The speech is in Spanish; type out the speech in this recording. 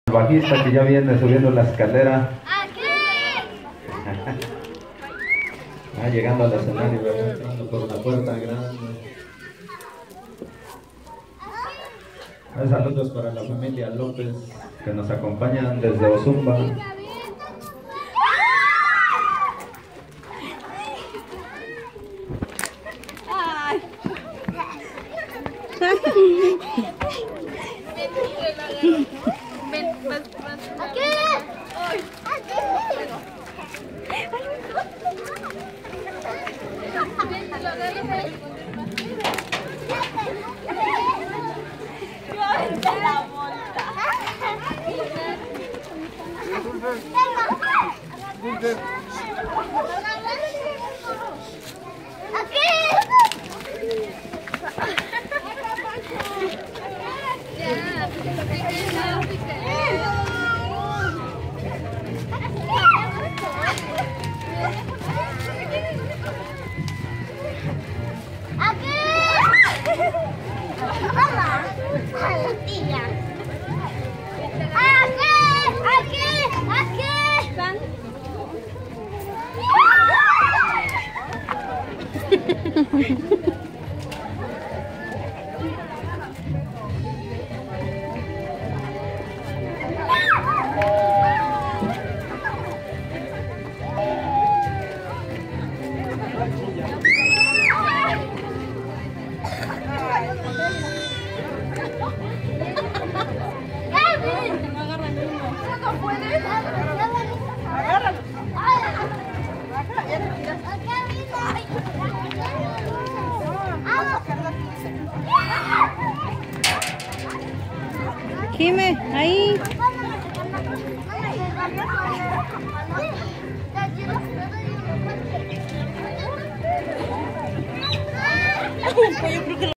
El bajista que ya viene subiendo la escalera. Llegando al escenario, entrando por una puerta grande. Saludos para la familia López que nos acompañan desde Ozumba. Jime, ahí. Yo creo que